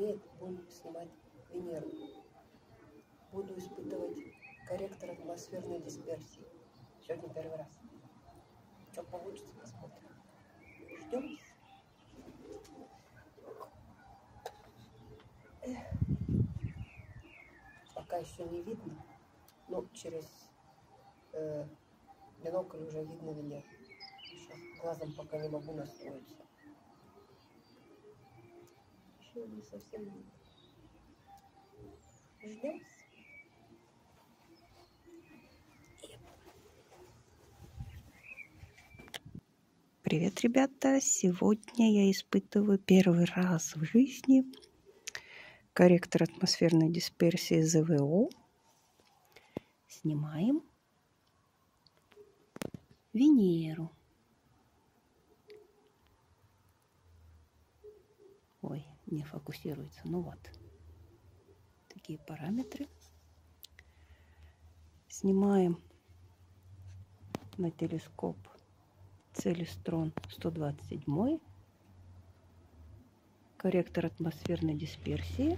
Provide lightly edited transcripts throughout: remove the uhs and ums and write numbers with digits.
темнеет, будем снимать Венеру. Буду испытывать корректор атмосферной дисперсии. Сегодня первый раз. Что получится, посмотрим. Ждем. Пока еще не видно, но через бинокль уже видно Венеру. Еще глазом пока не могу настроиться. Еще не совсем видно. Ждем. Привет, ребята! Сегодня я испытываю первый раз в жизни корректор атмосферной дисперсии ЗВО. Снимаем Венеру. Ой, не фокусируется. Ну вот. Такие параметры. Снимаем на телескоп Целестрон 127, корректор атмосферной дисперсии,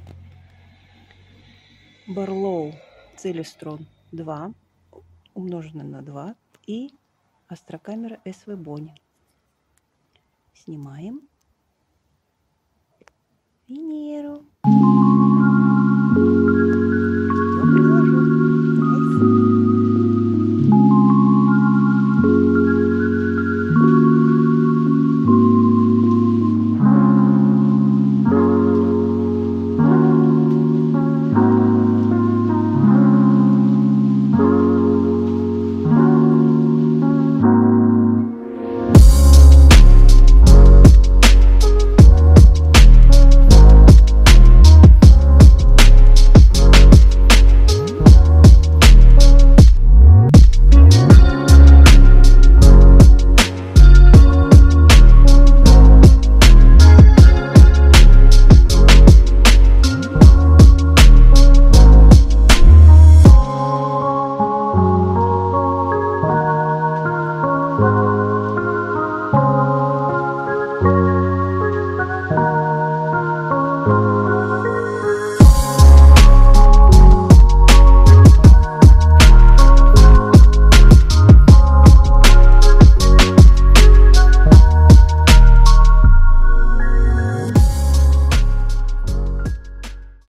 Барлоу Целестрон 2 умноженное на 2 и астрокамера СВ Бони. Снимаем Венеру.